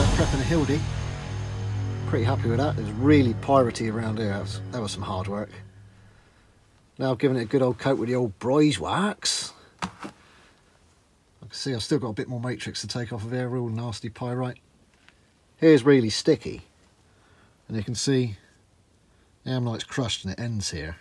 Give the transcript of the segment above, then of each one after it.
prepping a Hildi. Pretty happy with that. It was really piratey around here. That was some hard work. Now I've given it a good old coat with the old beeswax. I can see I've still got a bit more matrix to take off of here, real nasty pyrite. Here's really sticky, and you can see the ammonite's crushed and it ends here.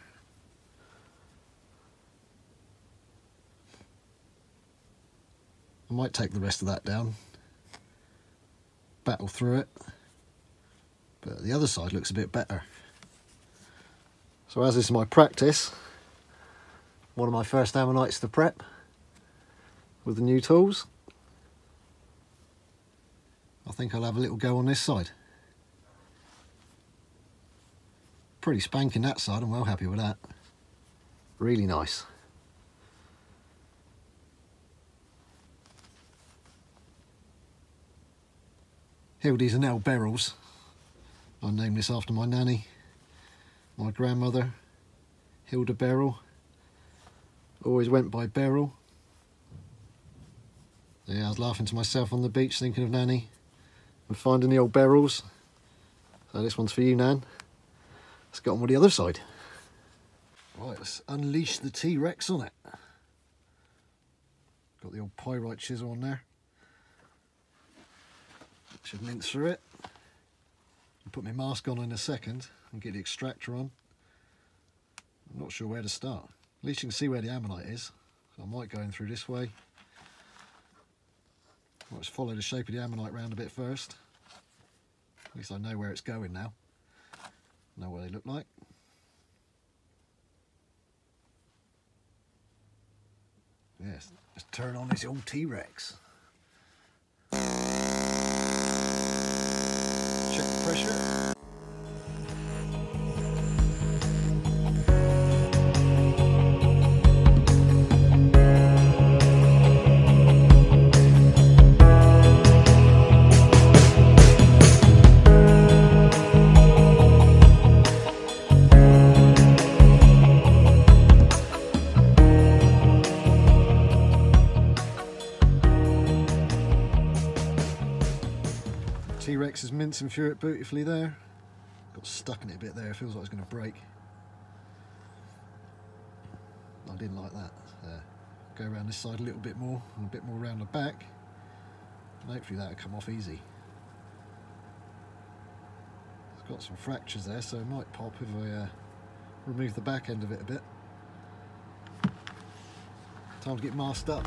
I might take the rest of that down, battle through it, but the other side looks a bit better. So as this is my practice, one of my first ammonites to prep with the new tools, I think I'll have a little go on this side. Pretty spanking that side, I'm well happy with that. Really nice. Hildis are now beryls. I named this after my nanny, my grandmother, Hilda Beryl. Always went by Beryl. Yeah, I was laughing to myself on the beach thinking of Nanny and finding the old beryls. So this one's for you, Nan. Let's get on with the other side. Right, let's unleash the T-Rex on it. Got the old pyrite chisel on there. Should mince through it. I'll put my mask on in a second and get the extractor on. I'm not sure where to start. At least you can see where the ammonite is. So I might go in through this way. Let's follow the shape of the ammonite round a bit first. At least I know where it's going now. Know what they look like. Yes, let's turn on this old T-Rex. Check the pressure. T-Rex is mincing through it beautifully there. Got stuck in it a bit there, feels like it's going to break. I didn't like that. Go around this side a little bit more and a bit more around the back. And hopefully that'll come off easy. It's got some fractures there, so it might pop if I remove the back end of it a bit. Time to get masked up.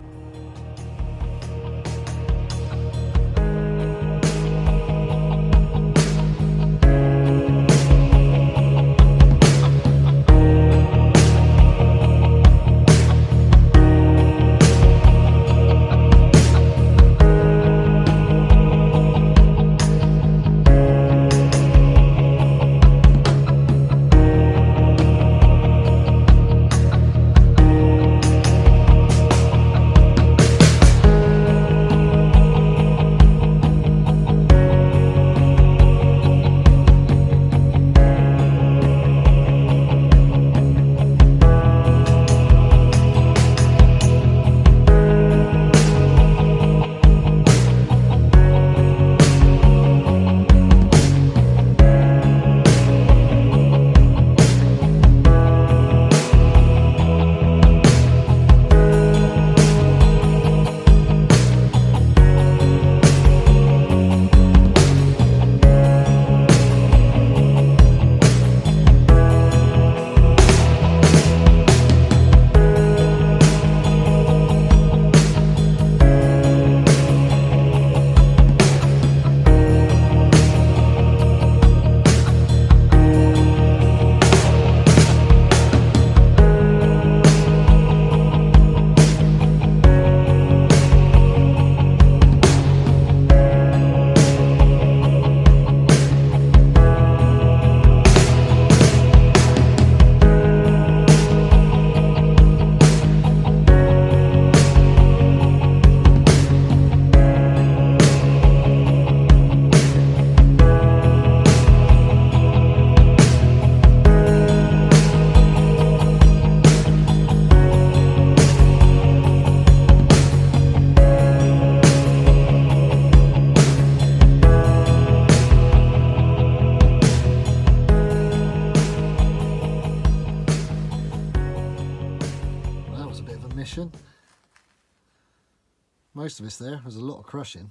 most of it's there. There's a lot of crushing.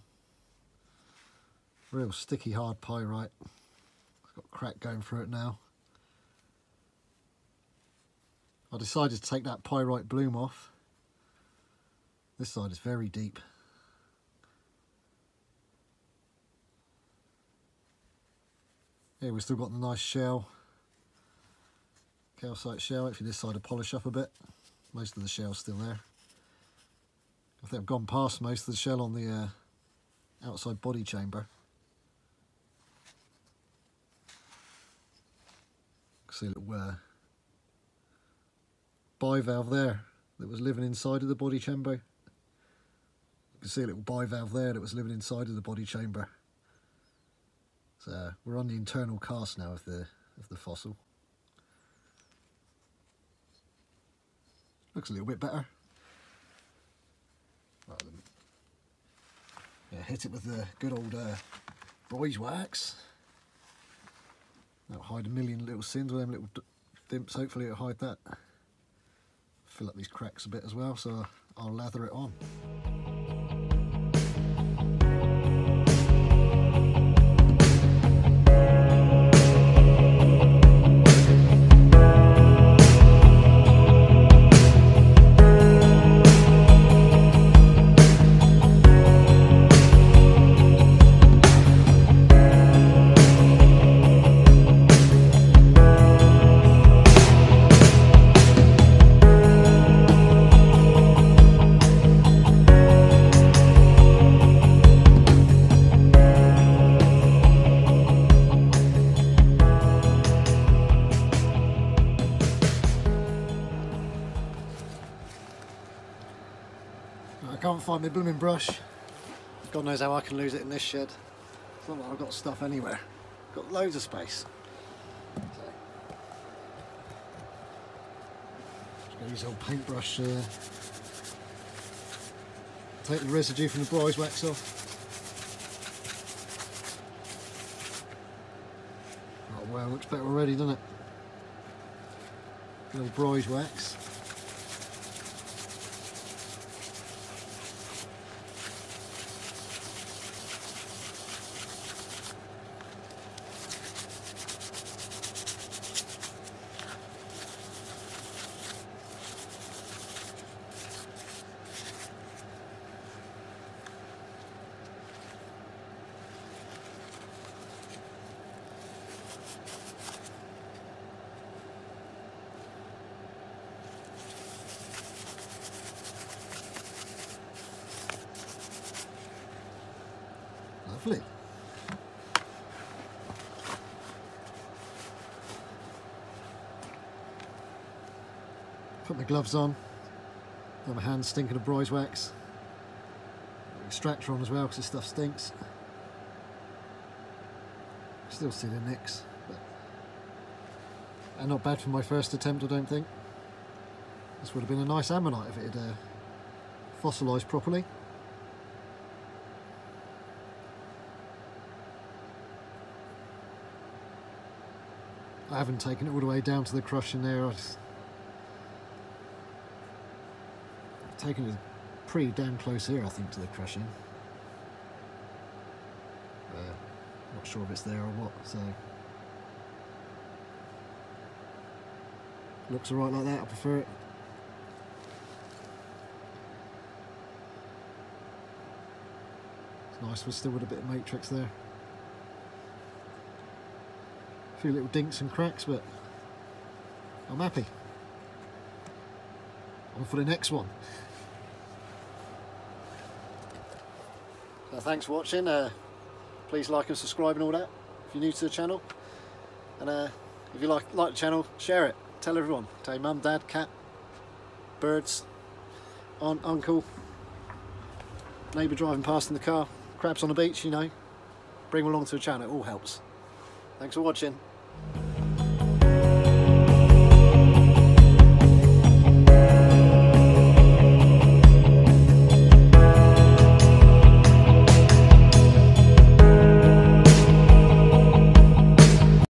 Real sticky hard pyrite. It's got a crack going through it now. I decided to take that pyrite bloom off. This side is very deep. Here we've still got the nice shell. Calcite shell. Actually this side will polish up a bit. Most of the shell's still there. I think I've gone past most of the shell on the outside body chamber. See a little bivalve there that was living inside of the body chamber. You can see a little bivalve there that was living inside of the body chamber. So we're on the internal cast now of the fossil. Looks a little bit better. Right, then. Yeah, hit it with the good old boys wax. That'll hide a million little sins with them little dimps. Hopefully it'll hide that. Fill up these cracks a bit as well, so I'll lather it on. I can't find my blooming brush. God knows how I can lose it in this shed. It's not like I've got stuff anywhere. I've got loads of space. Just going to use an old paintbrush. Take the residue from the brise wax off. Oh wow, looks better already, doesn't it? Good old brise wax. Lovely. Put my gloves on. Got my hands stinking of brise wax. Extractor on as well because this stuff stinks. Still see the nicks, but and not bad for my first attempt, I don't think. This would have been a nice ammonite if it had fossilised properly. I haven't taken it all the way down to the crushing there. I've taken it pretty damn close here, I think, to the crushing. Not sure if it's there or what, so looks alright like that. I prefer it. It's nice, we're still with a bit of matrix there. A few little dinks and cracks, but I'm happy. On for the next one. So thanks for watching. Please like and subscribe and all that if you're new to the channel. And if you like the channel, share it. Tell everyone. Tell your mum, dad, cat, birds, aunt, uncle, neighbour driving past in the car, crabs on the beach, you know. Bring them along to the channel. It all helps. Thanks for watching.